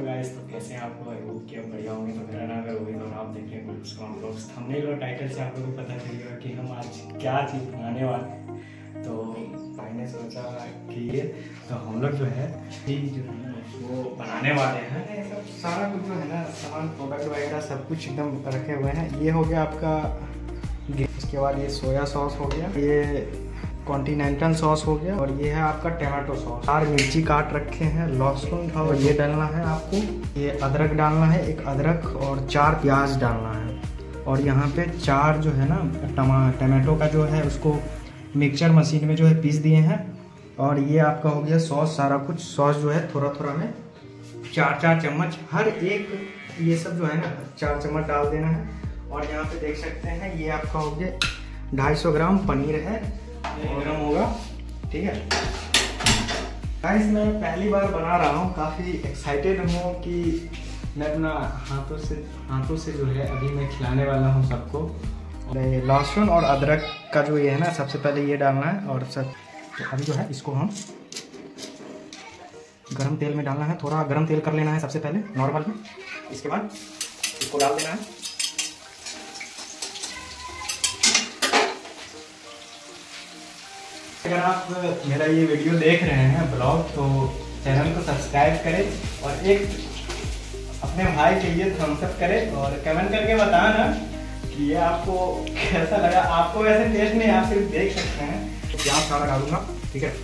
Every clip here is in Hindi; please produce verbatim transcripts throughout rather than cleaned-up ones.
गाइस, तो कैसे हैं आप लोग? आई होप कि आप बढ़िया होंगे। तो मेरा नाम है रोहित और आप देख रहे हैं गुड्स कॉम ब्लॉग्स। थंबनेल और टाइटल से आप लोगों को पता चल गया कि हम आज क्या चीज़ बनाने वाले हैं। तो भाई ने सोचा कि ये तो हम लोग जो है जो है वो बनाने वाले हैं। सब सारा कुछ जो है ना सामान प्रोडक्ट वगैरह सब कुछ एकदम रखे हुए हैं। ये हो गया आपका, उसके बाद ये सोया सॉस हो गया, ये कॉन्टिनेंटल सॉस हो गया, और ये है आपका टमाटो सॉस। चार मिर्ची काट रखे हैं, लहसुन और ये डालना है आपको, ये अदरक डालना है, एक अदरक और चार प्याज डालना है। और यहाँ पे चार जो है ना टमा टमाटो का जो है उसको मिक्सचर मशीन में जो है पीस दिए हैं। और ये आपका हो गया सॉस, सारा कुछ सॉस जो है थोड़ा थोड़ा में चार चार चम्मच हर एक, ये सब जो है ना चार चम्मच डाल देना है। और यहाँ पे देख सकते हैं ये आपका हो गया ढाई सौ ग्राम पनीर है, गरम होगा, ठीक है गाइस। मैं पहली बार बना रहा हूँ, काफ़ी एक्साइटेड हूँ कि मैं अपना हाथों से हाथों से जो है अभी मैं खिलाने वाला हूँ सबको। लहसुन और अदरक का जो ये है ना सबसे पहले ये डालना है, और सब तो अभी जो है इसको हम गरम तेल में डालना है। थोड़ा गरम तेल कर लेना है सबसे पहले नॉर्मल में, इसके बाद इसको डाल देना है। अगर आप मेरा ये वीडियो देख रहे हैं ब्लॉग, तो चैनल को सब्सक्राइब करें और एक अपने भाई के लिए थम्स अप करें और कमेंट करके बताना कि ये आपको कैसा लगा। आपको वैसे टेस्ट नहीं, आप सिर्फ देख सकते हैं। तो प्याज सारा डालूंगा, ठीक है।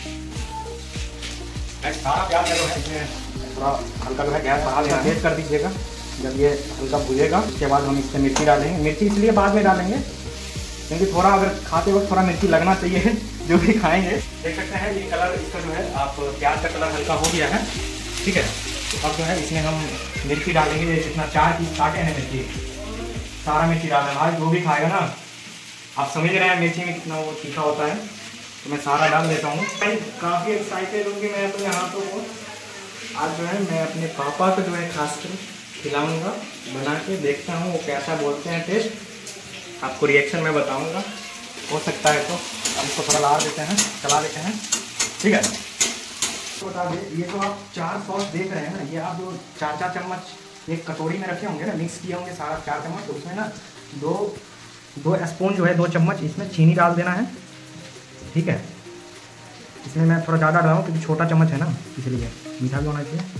सारा प्याज जो है इसमें थोड़ा हल्का जो है गैस बढ़ा देना, तेज कर दीजिएगा। जब ये हल्का भुजेगा उसके बाद हम इसमें मिर्ची डालेंगे। मिर्ची इसलिए बाद में डालेंगे क्योंकि थोड़ा अगर खाते वक्त थोड़ा मिर्ची लगना चाहिए जो भी खाएंगे। देख सकते हैं ये कलर इसका जो है आप प्याज का कलर हल्का हो गया है, ठीक है। तो अब जो है इसमें हम मिर्ची डालेंगे, जितना चार पीस काटे हैं मिर्ची, सारा मिर्ची डालना। भाई जो भी खाएगा ना, आप समझ रहे हैं मिर्ची में कितना वो तीखा होता है, तो मैं सारा डाल देता हूँ। काफ़ी एक्साइटेड हूँ कि मैं अपने हाथों को आज जो है मैं अपने पापा को जो है खासकर खिलाऊँगा बना के। देखता हूँ वो कैसा बोलते हैं टेस्ट, आपको रिएक्शन में बताऊंगा। हो सकता है तो हम इसको थोड़ा लार देते हैं, चला देते हैं, ठीक है। तो बता दें, ये जो आप चार सॉस देख रहे हैं ना, ये आप जो चार चार चम्मच एक कटोरी में रखे होंगे ना, मिक्स किए होंगे सारा चार चम्मच, तो उसमें ना दो दो स्पून जो है दो चम्मच इसमें चीनी डाल देना है, ठीक है। इसमें मैं थोड़ा ज़्यादा डालूँ क्योंकि छोटा चम्मच है ना, इसलिए मीठा भी होना चाहिए।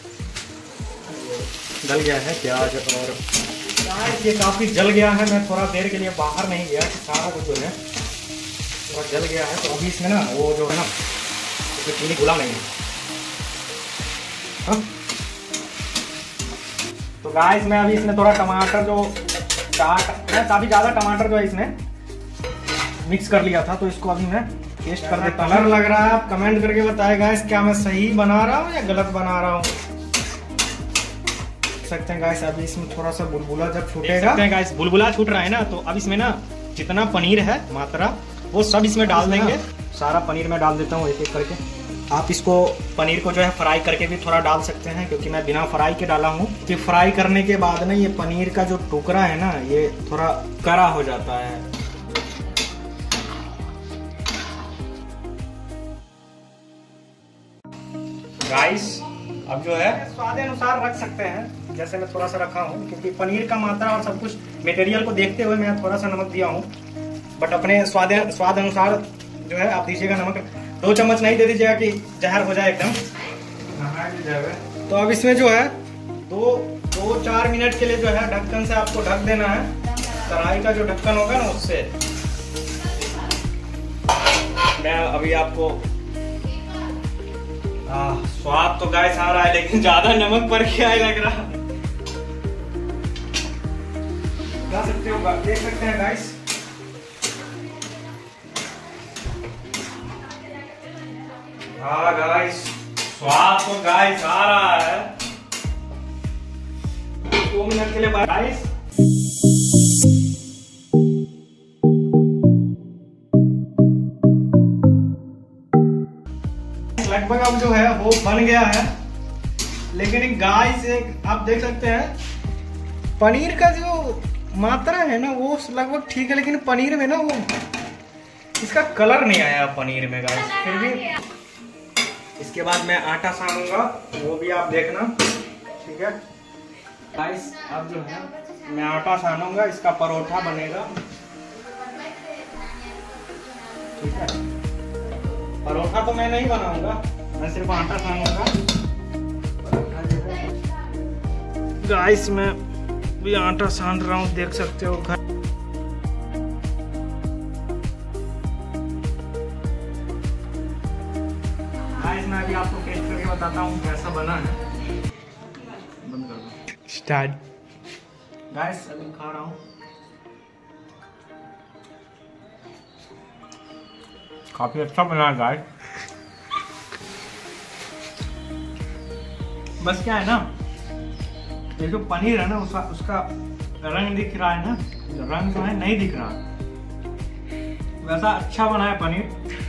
गल गया है प्याज और ये काफ़ी जल गया है। मैं थोड़ा देर के लिए बाहर नहीं गया कि सारा कुछ जो है थोड़ा जल गया है। तो अभी इसमें ना वो जो है ना इसमें चीनी घुला नहीं है। हाँ? तो गाइस मैं अभी इसमें थोड़ा टमाटर जो चाट मैं काफ़ी ज़्यादा टमाटर जो है इसमें मिक्स कर लिया था, तो इसको अभी मैं टेस्ट कर देता हूँ। कलर लग रहा है, आप कमेंट करके बताएं गाइस क्या मैं सही बना रहा हूँ या गलत बना रहा हूँ। सकते हैं गाइस अभी इसमें थोड़ा सा बुलबुला जब छूटेगा, गाइस बुलबुला छूट रहा है ना, तो अब इसमें ना जितना पनीर है मात्रा वो सब इसमें डाल देंगे। सारा पनीर मैं डाल देता हूँ एक एक करके। आप इसको पनीर को जो है फ्राई करके भी थोड़ा डाल सकते हैं, क्योंकि मैं बिना फ्राई के डाला हूँ कि फ्राई करने के बाद ना ये पनीर का जो टुकड़ा है ना ये थोड़ा कड़ा हो जाता है। गाइस अब जो है स्वाद अनुसार रख सकते हैं, जैसे मैं थोड़ा सा रखा हूँ क्योंकि पनीर का मात्रा और सब कुछ मटेरियल को देखते हुए मैं थोड़ा सा नमक दिया हूँ, बट अपने स्वाद स्वाद अनुसार जो है आप दीजिएगा नमक। दो चम्मच नहीं दे दीजिएगा कि जहर हो जाए एकदम। तो अब इसमें जो है दो दो चार मिनट के लिए जो है ढक्कन से आपको ढक देना है। कढ़ाई का जो ढक्कन होगा ना उससे मैं अभी आपको आ, स्वाद तो गाइस आ रहा है लेकिन ज्यादा नमक पड़ गया है लग रहा। खा सकते हो, देख सकते हैं गाइस। हाँ गाइस स्वाद तो गाइस आ रहा है। दो मिनट के लिए गाइस लगभग अब जो है वो बन गया है, लेकिन गाइस एक आप देख सकते हैं पनीर का जो मात्रा है ना वो लगभग ठीक है, लेकिन पनीर में ना वो इसका कलर नहीं आया पनीर में गाइस। फिर भी इसके बाद मैं आटा सानूंगा, वो भी आप देखना। ठीक है गाइस, अब जो है मैं आटा सानूंगा, इसका परोठा बनेगा। ठीक है, परोठा तो मैं नहीं बनाऊंगा, मैं सिर्फ आटा सानूंगा। गाइस मैं भी आटा सान रहा हूँ, देख सकते हो। घर गाइस मैं अभी आपको टेस्ट करके बताता हूँ कैसा बना है। बंद कर दो, स्टार्ट। गाइस अभी खा रहा हूँ, काफी अच्छा बना है गाइस। बस क्या है ना, ये जो पनीर है ना उसका उसका रंग दिख रहा है ना, रंग जो है नहीं दिख रहा, वैसा अच्छा बना है पनीर।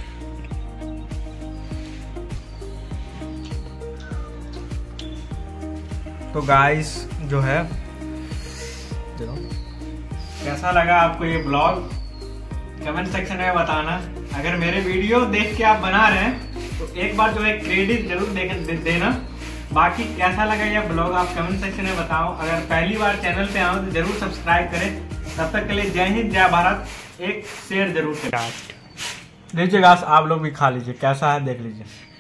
तो गाइस जो है देखो कैसा लगा आपको ये ब्लॉग, कमेंट सेक्शन में बताना। अगर मेरे वीडियो देख के आप बना रहे हैं तो एक बार जो है क्रेडिट जरूर दे, दे, देना। बाकी कैसा लगा ये ब्लॉग आप कमेंट सेक्शन में बताओ। अगर पहली बार चैनल पे आओ तो जरूर सब्सक्राइब करें। तब तक के लिए जय हिंद जय भारत, एक शेयर जरूर करें। लीजिए गाइस, आप लोग भी खा लीजिए, कैसा है देख लीजिए।